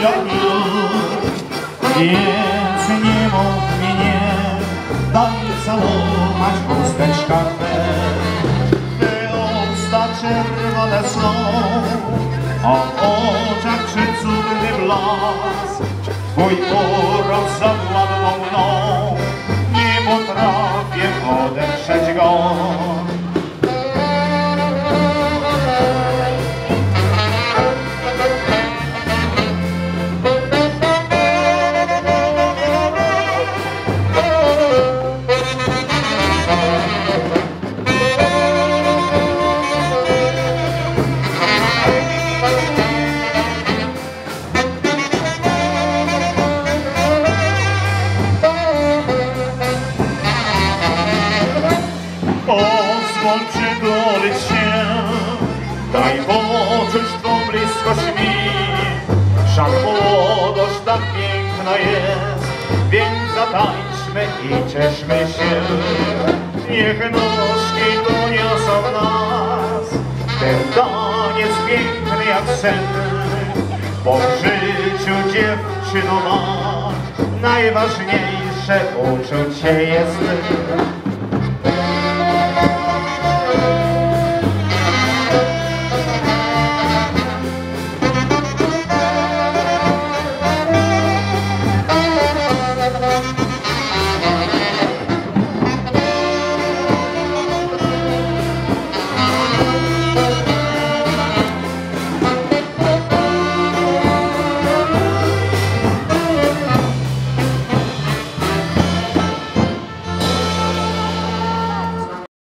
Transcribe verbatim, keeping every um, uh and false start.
dla nich. Więc nie mów mi nie, daj całować chusteczka twe. Te usta czerwone są, a w oczach czy cudny blask. Twój urok zawładnął mną, nie potrafię odeprzeć go. Pozwól przytulić się, daj poczuć Twą bliskość mi. Wszak młodość tak piękna jest, więc zatańczmy i cieszmy się. Niech nóżki doniosą nas, ten taniec piękny jak sen. Bo w życiu dziewczyno ma, najważniejsze uczucie jest.